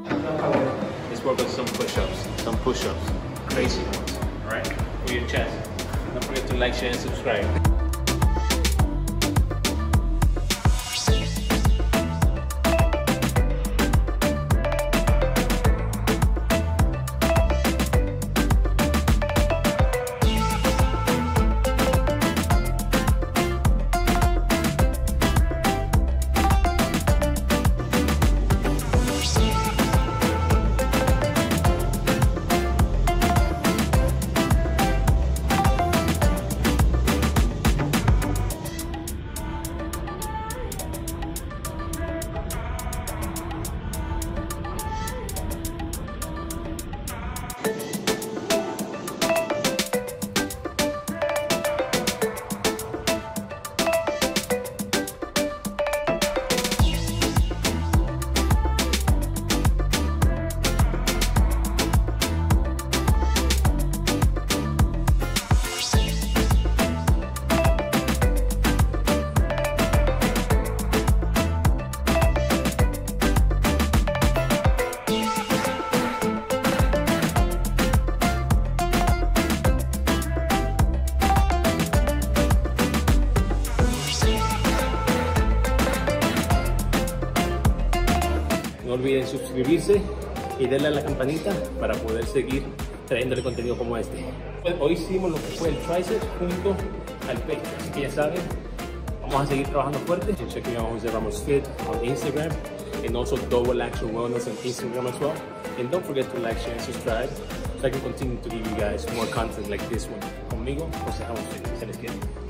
Let's work on some push-ups, crazy ones, all right? For your chest. Don't forget to like, share, and subscribe. No olviden suscribirse y darle a la campanita para poder seguir trayéndole contenido como este. Hoy hicimos lo que fue el triceps junto al pecho, así que ya saben, vamos a seguir trabajando fuerte. Check me out Jose Ramos Fit on Instagram and also Double Action Wellness on Instagram as well. And don't forget to like, share, and subscribe so I can continue to give you guys more content like this one. Conmigo, Jose Ramos Fit. Se les quiere.